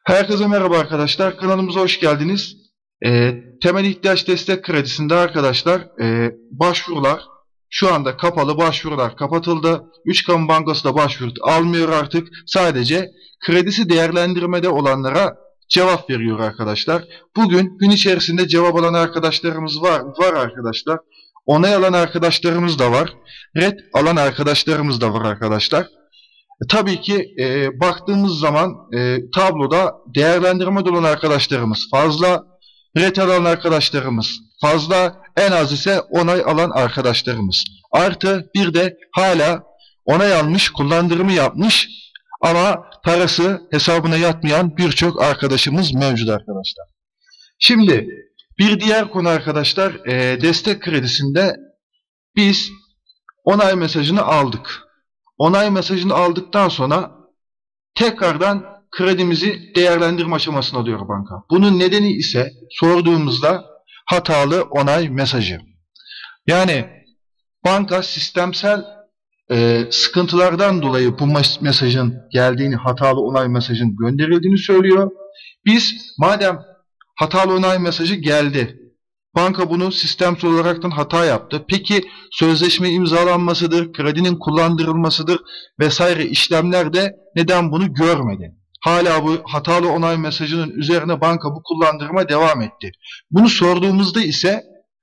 Herkese merhaba arkadaşlar. Kanalımıza hoş geldiniz. Temel ihtiyaç destek kredisinde arkadaşlar başvurular şu anda kapalı, başvurular kapatıldı. Üç Kamu Bankası da başvuru almıyor artık. Sadece kredisi değerlendirmede olanlara cevap veriyor arkadaşlar. Bugün gün içerisinde cevap alan arkadaşlarımız var arkadaşlar. Onay alan arkadaşlarımız da var. Red alan arkadaşlarımız da var arkadaşlar. Tabii ki baktığımız zaman tabloda değerlendirmede olan arkadaşlarımız fazla, ret alan arkadaşlarımız fazla, en az ise onay alan arkadaşlarımız. Artı bir de hala onay almış, kullandırımı yapmış ama parası hesabına yatmayan birçok arkadaşımız mevcut arkadaşlar. Şimdi bir diğer konu arkadaşlar, destek kredisinde biz onay mesajını aldık. Onay mesajını aldıktan sonra tekrardan kredimizi değerlendirme aşamasına alıyor banka. Bunun nedeni ise sorduğumuzda hatalı onay mesajı. Yani banka sistemsel sıkıntılardan dolayı bu mesajın geldiğini, hatalı onay mesajın gönderildiğini söylüyor. Biz madem hatalı onay mesajı geldi, banka bunu sistemsel olaraktan hata yaptı. Peki sözleşme imzalanmasıdır, kredinin kullandırılmasıdır vesaire işlemlerde neden bunu görmedi? Hala bu hatalı onay mesajının üzerine banka bu kullandırma devam etti. Bunu sorduğumuzda ise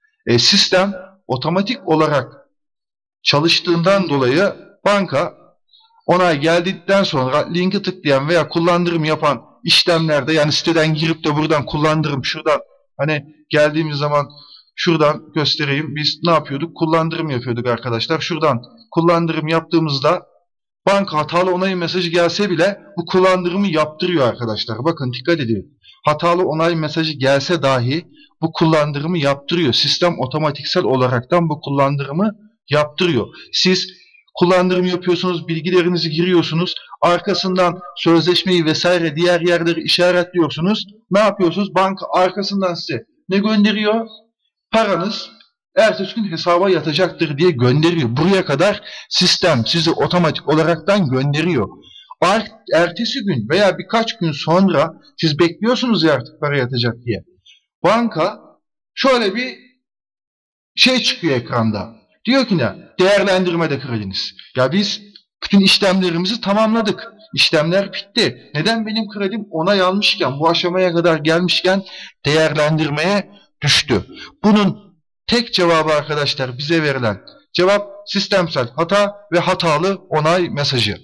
sistem otomatik olarak çalıştığından dolayı banka onay geldikten sonra linki tıklayan veya kullandırım yapan işlemlerde, yani siteden girip de buradan kullandırım şuradan, hani geldiğimiz zaman şuradan göstereyim, biz ne yapıyorduk? Kullandırım yapıyorduk arkadaşlar. Şuradan kullandırım yaptığımızda banka hatalı onay mesajı gelse bile bu kullandırımı yaptırıyor arkadaşlar. Bakın dikkat edin. Hatalı onay mesajı gelse dahi bu kullandırımı yaptırıyor. Sistem otomatiksel olaraktan bu kullandırımı yaptırıyor. Siz kullandırım yapıyorsunuz, bilgilerinizi giriyorsunuz, arkasından sözleşmeyi vesaire diğer yerleri işaretliyorsunuz. Ne yapıyorsunuz? Banka arkasından size ne gönderiyor? Paranız ertesi gün hesaba yatacaktır diye gönderiyor. Buraya kadar sistem sizi otomatik olaraktan gönderiyor. Ertesi gün veya birkaç gün sonra siz bekliyorsunuz ya artık para yatacak diye. Banka şöyle bir şey çıkıyor ekranda. Diyor ki ne? Değerlendirmede krediniz. Ya biz bütün işlemlerimizi tamamladık. İşlemler bitti. Neden benim kredim onay almışken, bu aşamaya kadar gelmişken değerlendirmeye düştü? Bunun tek cevabı arkadaşlar, bize verilen cevap sistemsel hata ve hatalı onay mesajı.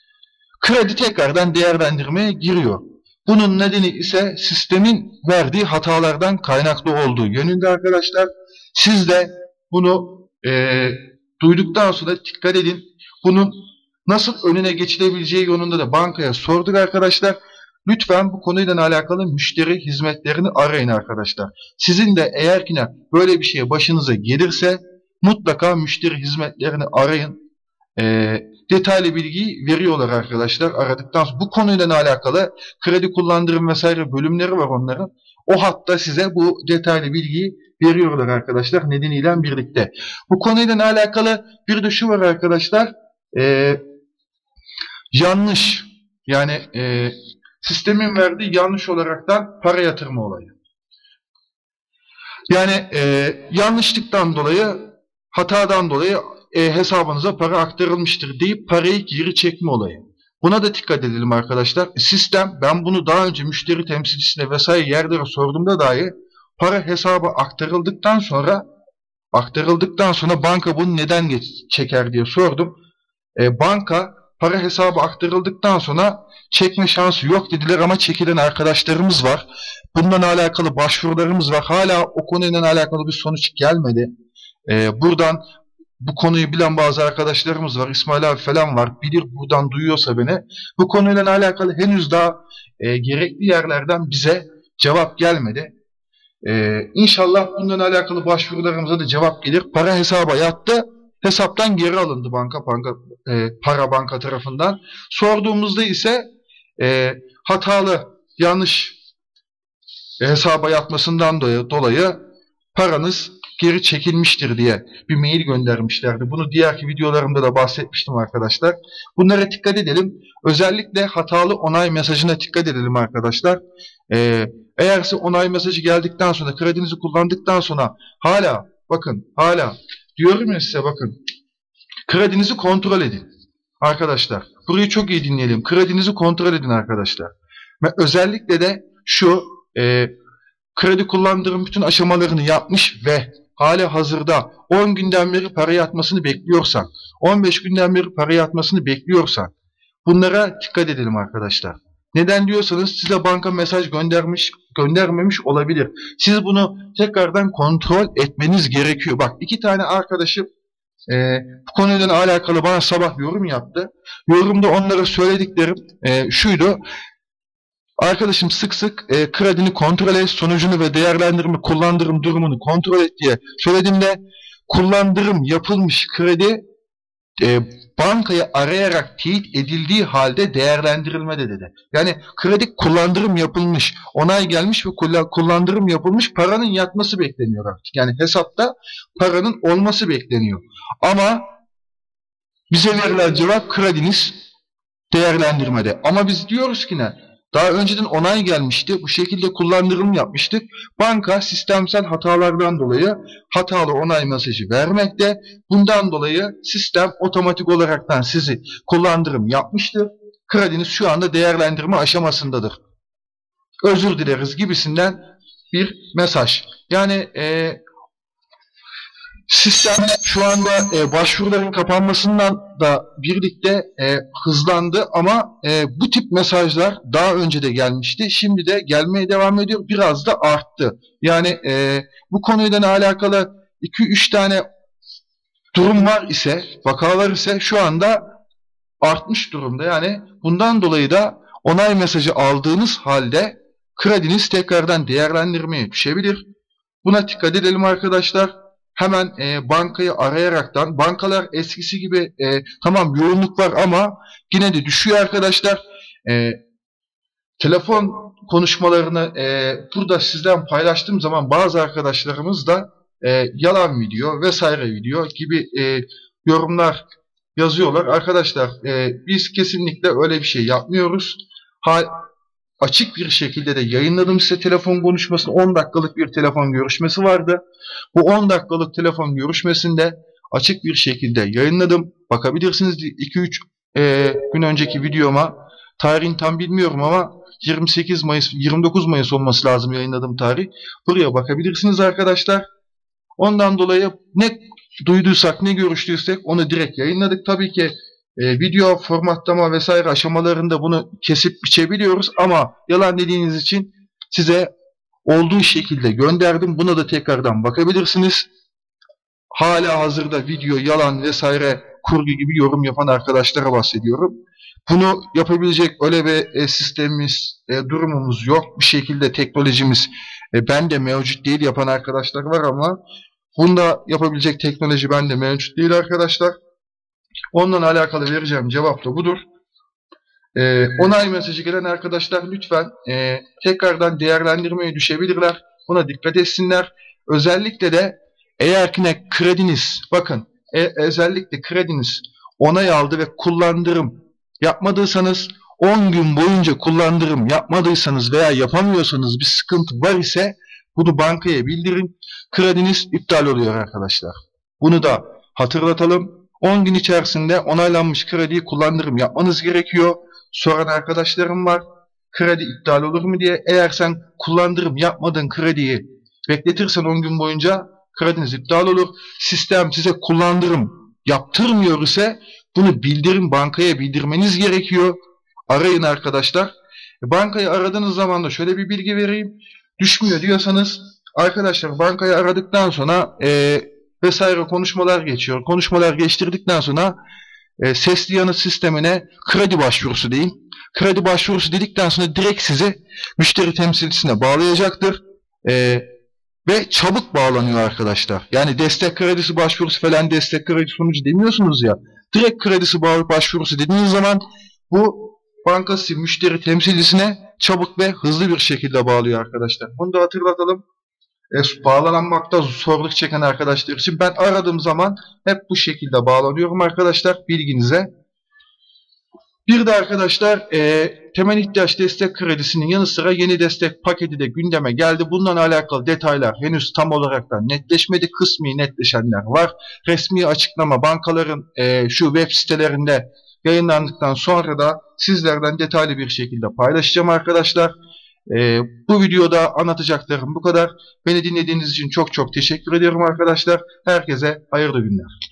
Kredi tekrardan değerlendirmeye giriyor. Bunun nedeni ise sistemin verdiği hatalardan kaynaklı olduğu yönünde arkadaşlar. Siz de bunu duyduktan sonra dikkat edin. Bunun nasıl önüne geçilebileceği yönünde de bankaya sorduk arkadaşlar. Lütfen bu konuyla alakalı müşteri hizmetlerini arayın arkadaşlar. Sizin de eğer ki böyle bir şeye başınıza gelirse mutlaka müşteri hizmetlerini arayın. Detaylı bilgiyi veriyorlar arkadaşlar. Aradıktan sonra bu konuyla alakalı kredi kullandırım vesaire bölümleri var onların. O hatta size bu detaylı bilgiyi veriyorlar arkadaşlar nedeniyle birlikte. Bu konuyla alakalı bir de şu var arkadaşlar. Yanlış, yani sistemin verdiği yanlış olaraktan para yatırma olayı. Yani yanlışlıktan dolayı, hatadan dolayı hesabınıza para aktarılmıştır deyip parayı geri çekme olayı. Buna da dikkat edelim arkadaşlar. Sistem, ben bunu daha önce müşteri temsilcisine vesaire yerlere sorduğumda dahi para hesaba aktarıldıktan sonra banka bunu neden çeker diye sordum. Banka para hesaba aktarıldıktan sonra çekme şansı yok dediler ama çekilen arkadaşlarımız var. Bununla alakalı başvurularımız var. Hala o konuyla alakalı bir sonuç gelmedi. Buradan bu konuyu bilen bazı arkadaşlarımız var. İsmail abi falan var. Bilir, buradan duyuyorsa beni. Bu konuyla alakalı henüz daha gerekli yerlerden bize cevap gelmedi. İnşallah bununla alakalı başvurularımıza da cevap gelir. Para hesaba yattı. Hesaptan geri alındı para banka tarafından. Sorduğumuzda ise hatalı, yanlış hesaba yatmasından dolayı paranız geri çekilmiştir diye bir mail göndermişlerdi. Bunu diğerki videolarımda da bahsetmiştim arkadaşlar. Bunlara dikkat edelim. Özellikle hatalı onay mesajına dikkat edelim arkadaşlar. Eğer size onay mesajı geldikten sonra, kredinizi kullandıktan sonra hala diyorum ya size, bakın, kredinizi kontrol edin arkadaşlar. Burayı çok iyi dinleyelim. Kredinizi kontrol edin arkadaşlar. Ve özellikle de şu kredi kullandırım bütün aşamalarını yapmış ve hala hazırda 10 günden beri para yatmasını bekliyorsan, 15 günden beri para yatmasını bekliyorsan, bunlara dikkat edelim arkadaşlar. Neden diyorsanız size banka mesaj göndermemiş olabilir. Siz bunu tekrardan kontrol etmeniz gerekiyor. Bak, 2 tane arkadaşım bu konuyla alakalı bana sabah yorum yaptı. Yorumda onlara söylediklerim şuydu. Arkadaşım sık sık kredini kontrol et, sonucunu ve değerlendirme, kullandırım durumunu kontrol et diye söylediğimde, kullandırım yapılmış kredi bankayı arayarak teyit edildiği halde değerlendirilmede dedi. Yani kredi kullandırım yapılmış, onay gelmiş ve kullandırım yapılmış, paranın yatması bekleniyor artık. Yani hesapta paranın olması bekleniyor. Ama bize verilen cevap krediniz değerlendirmede. Ama biz diyoruz ki ne? Daha önceden onay gelmişti. Bu şekilde kullandırım yapmıştık. Banka sistemsel hatalardan dolayı hatalı onay mesajı vermekte. Bundan dolayı sistem otomatik olaraktan sizi kullandırım yapmıştır. Krediniz şu anda değerlendirme aşamasındadır. Özür dileriz gibisinden bir mesaj. Yani sistem şu anda başvuruların kapanmasından da birlikte hızlandı ama bu tip mesajlar daha önce de gelmişti. Şimdi de gelmeye devam ediyor. Biraz da arttı. Yani bu konuyla alakalı 2-3 tane durum var ise, vakalar ise şu anda artmış durumda. Yani bundan dolayı da onay mesajı aldığınız halde krediniz tekrardan değerlendirmeye düşebilir. Buna dikkat edelim arkadaşlar. Hemen bankayı arayaraktan, bankalar eskisi gibi tamam yoğunluk var ama yine de düşüyor arkadaşlar. Telefon konuşmalarını burada sizden paylaştığım zaman bazı arkadaşlarımız da yalan video vesaire video gibi yorumlar yazıyorlar. Arkadaşlar biz kesinlikle öyle bir şey yapmıyoruz. Açık bir şekilde de yayınladım size telefon konuşmasını. 10 dakikalık bir telefon görüşmesi vardı. Bu 10 dakikalık telefon görüşmesinde açık bir şekilde yayınladım. Bakabilirsiniz 2-3 gün önceki videoma. Tarihini tam bilmiyorum ama 28 Mayıs, 29 Mayıs olması lazım yayınladığım tarih. Buraya bakabilirsiniz arkadaşlar. Ondan dolayı ne duyduysak, ne görüştüysek onu direkt yayınladık. Tabii ki video formatlama vesaire aşamalarında bunu kesip biçebiliyoruz ama yalan dediğiniz için size olduğu şekilde gönderdim. Buna da tekrardan bakabilirsiniz. Hala hazırda video yalan vesaire kurgu gibi yorum yapan arkadaşlara bahsediyorum. Bunu yapabilecek öyle bir sistemimiz, durumumuz yok. Bir şekilde teknolojimiz bende mevcut değil, yapan arkadaşlar var ama bunda yapabilecek teknoloji bende mevcut değil arkadaşlar. Onunla alakalı vereceğim cevap da budur. Onay mesajı gelen arkadaşlar lütfen tekrardan değerlendirmeye düşebilirler. Buna dikkat etsinler. Özellikle de eğer ki ne krediniz, bakın özellikle krediniz onay aldı ve kullandırım yapmadıysanız, 10 gün boyunca kullandırım yapmadıysanız veya yapamıyorsanız bir sıkıntı var ise bunu bankaya bildirin. Krediniz iptal oluyor arkadaşlar. Bunu da hatırlatalım. 10 gün içerisinde onaylanmış krediyi kullandırım yapmanız gerekiyor. Soran arkadaşlarım var. Kredi iptal olur mu diye. Eğer sen kullandırım yapmadığın krediyi bekletirsen 10 gün boyunca krediniz iptal olur. Sistem size kullandırım yaptırmıyor ise bunu bildirin, bankaya bildirmeniz gerekiyor. Arayın arkadaşlar. Bankayı aradığınız zaman da şöyle bir bilgi vereyim. Düşmüyor diyorsanız arkadaşlar bankayı aradıktan sonra vesaire konuşmalar geçiyor. Konuşmalar geçtirdikten sonra sesli yanıt sistemine kredi başvurusu deyin. Kredi başvurusu dedikten sonra direkt sizi müşteri temsilcisine bağlayacaktır. Ve çabuk bağlanıyor arkadaşlar. Yani destek kredisi başvurusu falan, destek kredisi sonucu demiyorsunuz ya. Direkt kredisi başvurusu dediğiniz zaman bu bankası müşteri temsilcisine çabuk ve hızlı bir şekilde bağlıyor arkadaşlar. Bunu da hatırlatalım. bağlanmakta zorluk çeken arkadaşlar için ben aradığım zaman hep bu şekilde bağlanıyorum arkadaşlar, bilginize. Bir de arkadaşlar temel ihtiyaç destek kredisinin yanı sıra yeni destek paketi de gündeme geldi. Bununla alakalı detaylar henüz tam olarak da netleşmedi. Kısmi netleşenler var. Resmi açıklama bankaların şu web sitelerinde yayınlandıktan sonra da sizlerden detaylı bir şekilde paylaşacağım arkadaşlar. Bu videoda anlatacaklarım bu kadar. Beni dinlediğiniz için çok çok teşekkür ediyorum arkadaşlar. Herkese hayırlı günler.